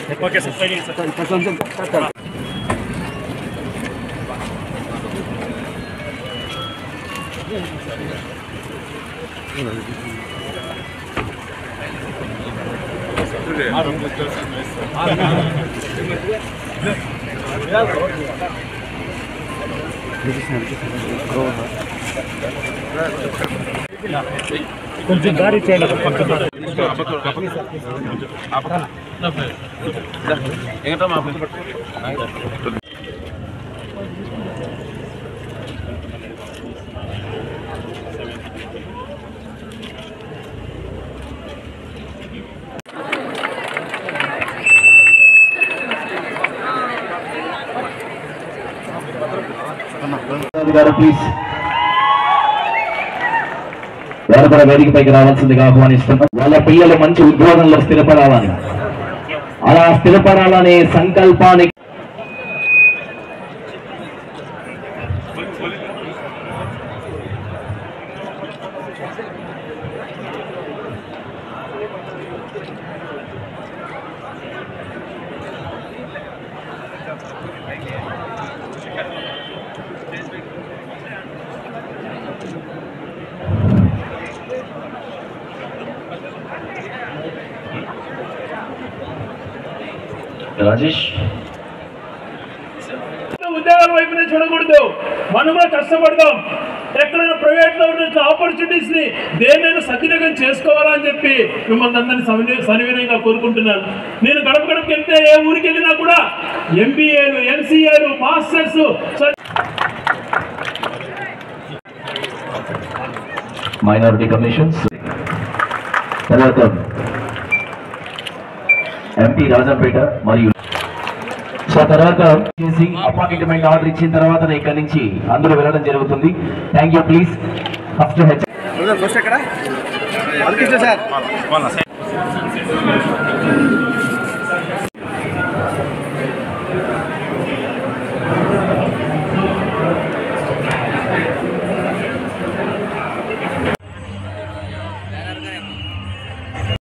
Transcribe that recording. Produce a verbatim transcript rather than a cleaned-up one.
Okay sir filing sir కొంచెం కొంచెం దారి చేయండి ప్లీజ్ వారు కూడా వేదికపైకి రావాల్సిందిగా ఆహ్వానిస్తున్నాం. వాళ్ళ పిల్లలు మంచి ఉద్యోగంలో స్థిరపడాలని, అలా స్థిరపడాలనే సంకల్పానికి రాజేష్ ఉద్యోగాల వైపునే చూడకూడదు. మనం కూడా కష్టపడదాం. ఎక్కడైనా ప్రైవేట్ లో ఉన్న ఆపర్చునిటీస్ ని దేన్నైనా సద్వినియోగం చేసుకోవాలా అని చెప్పి మిమ్మల్ని అందరినీ సవినయంగా కోరుకుంటున్నాను. నేను గడప గడపకి వెళ్తే ఏ ఊరికి వెళ్ళినా కూడా ఎంబీఏలు, ఎంసీఏలు, మాస్టర్స్, మైనారిటీ కమిషన్స్, తర్వాత ఎంపీ రాజంపేట మరియు సో తర్వాత చేసి అపాయింట్మెంట్ ఆర్డర్ ఇచ్చిన తర్వాత ఇక్కడి నుంచి అందరూ వెళ్ళడం జరుగుతుంది. Thank you. Please first H first ఎక్కడ